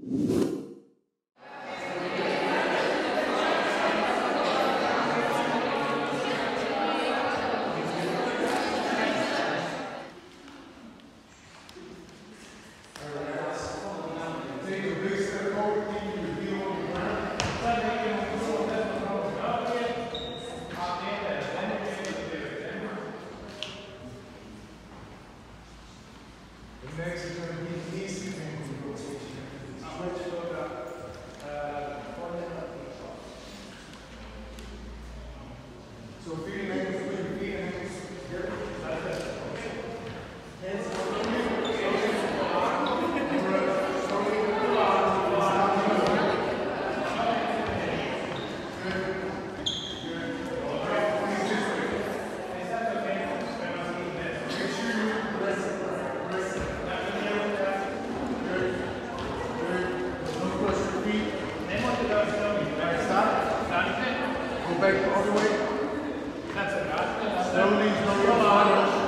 Next is going to be the easy ankle rotation. Switch to the so feet and ankles, feet and ankles together. Like that. Hands slowly. Go back all the way. That's it. Slowly, slowly.